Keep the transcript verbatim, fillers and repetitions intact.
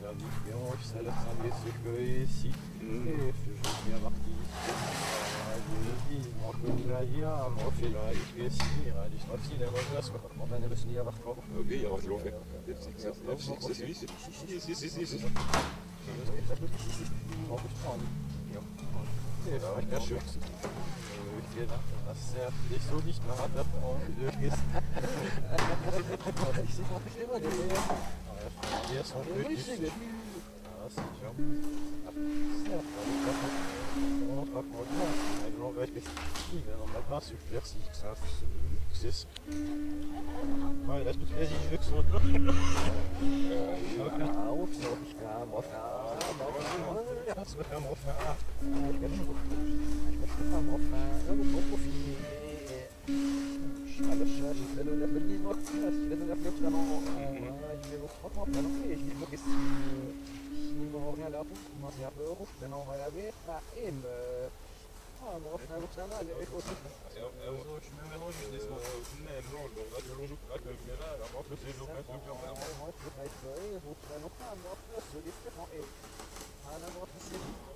faire différent, ça laisse un des secrets ici. Et je viens marquer. الأيام وفي العيش يسير على شرفي لما نسمع أنا بس نيا بخطر اوكي يا راجل وفي نفسك سويسي سي سي سي سي nicht so nicht mehr hat, on n'a pas super si ça c'est ouais là tout vas-y je veux que son Ah, bon, je vais faire mal, il faut aussi. Je me mélange des sons, même, non, le reste de l'ongeau, là, que là, la mort, c'est le reste de l'ongeau. Moi, je vais pas être, je vais pas être, je vais pas être, je vais pas être, je vais pas être, je vais pas être, je vais pas être, je vais pas être,